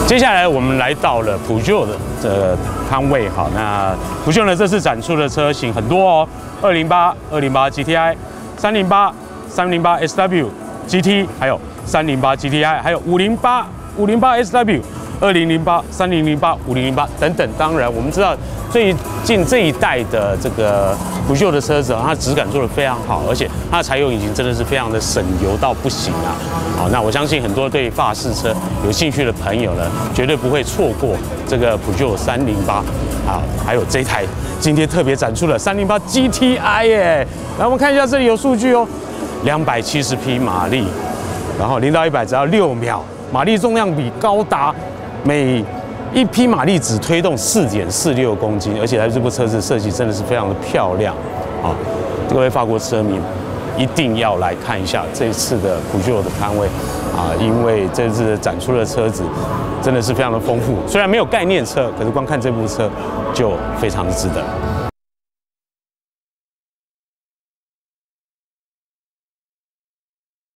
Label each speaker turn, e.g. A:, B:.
A: 接下来我们来到了普旧的这个摊位，好，那普旧呢这次展出的车型很多哦，208 GTI、308 SW GT， 还有308 GTI， 还有508 SW、2008 3008 5008等等。当然，我们知道最近这一代的这个普旧的车子，它质感做得非常好，而且它的柴油引擎真的是非常的省油到不行啊！好，那我相信很多对法式车有兴趣的朋友呢，绝对不会错过这个普旧308啊，还有这一台今天特别展出的308 GTI 耶！来，我们看一下这里有数据哦，270匹马力，然后0到100只要6秒，马力重量比高达每1匹马力只推动4.46公斤，而且它这部车子设计真的是非常的漂亮啊！各位法国车迷一定要来看一下这次的普旧的摊位啊，因为这次展出的车子真的是非常的丰富，虽然没有概念车，可是光看这部车就非常的值得。